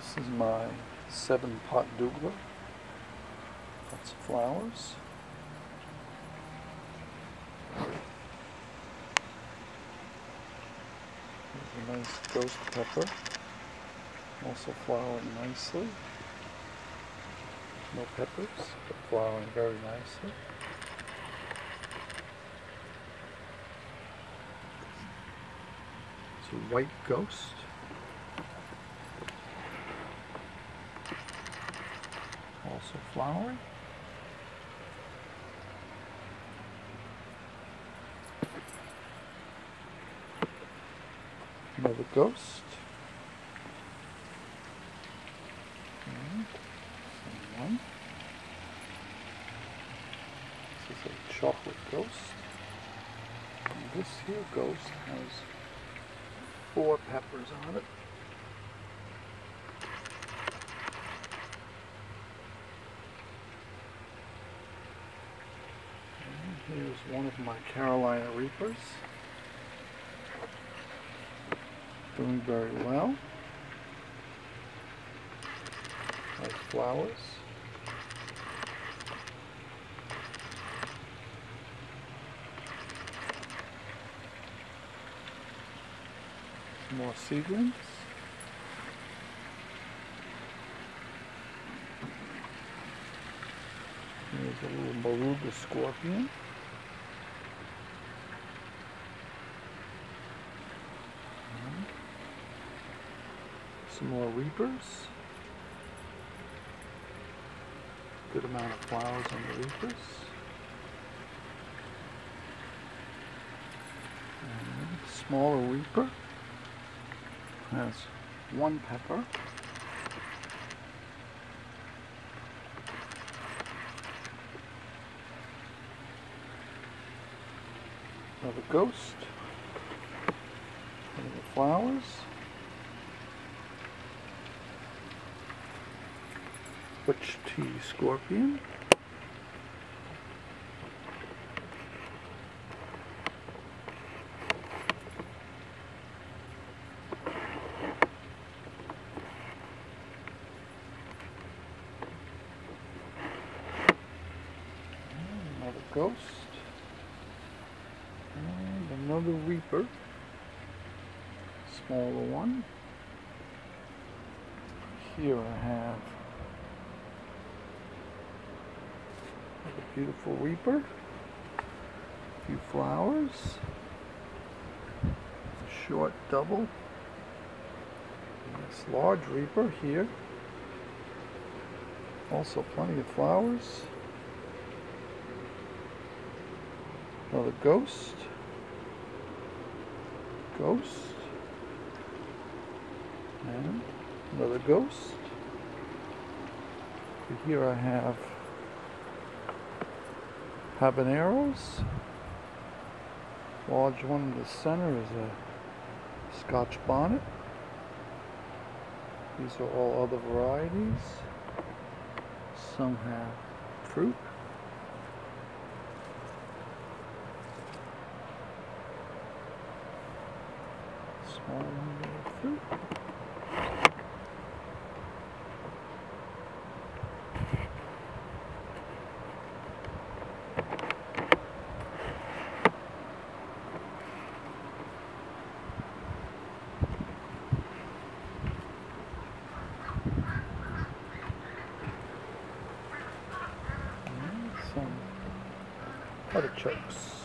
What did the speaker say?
This is my 7-pot douglas. Lots of flowers. There's a nice ghost pepper, also flowering nicely. No peppers, but flowering very nicely. It's a white ghost. Also flowering. Another ghost. And one. This is a chocolate ghost. And this here ghost has 4 peppers on it. And here's one of my Carolina Reapers. Doing very well. Nice flowers. Some more seedlings. Here's a little Moruga scorpion. Some more reapers. Good amount of flowers on the reapers. And smaller reaper has 1 pepper. Another ghost. Another flowers. Butch T scorpion. Another ghost. And another reaper. Smaller one. Here I have a beautiful reaper, a few flowers, a short double, this large reaper here, also plenty of flowers, another ghost, and another ghost. Here I have habaneros. Large one in the center is a Scotch bonnet. These are all other varieties. Some have fruit. Small number of fruit. Some artichokes.